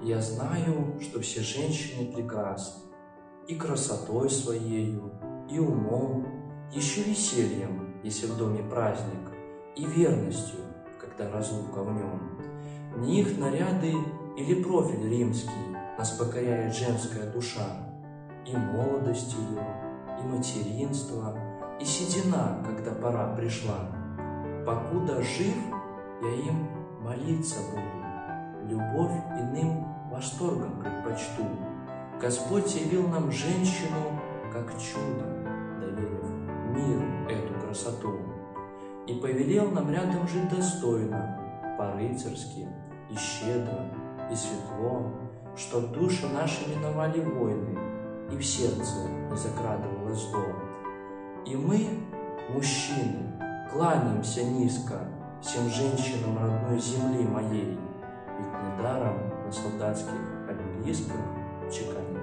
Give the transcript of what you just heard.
Я знаю, что все женщины прекрасны, и красотой своею, и умом, еще весельем, если в доме праздник, и верностью, когда разлука в нем. Не их наряды или профиль римский нас покоряет женская душа, и молодость ее, и материнство, и седина, когда пора пришла. Покуда жив, я им молиться буду, любовь иным восторгом предпочту. Господь явил нам женщину, как чудо, доверив миру эту красоту. И повелел нам рядом жить достойно, по-рыцарски, и щедро, и светло, чтоб души наши миновали войны, и в сердце не закрадывалось зло. И мы, мужчины, кланяемся низко всем женщинам родной земли моей, ведь недаром на солдатских обелисках чеканят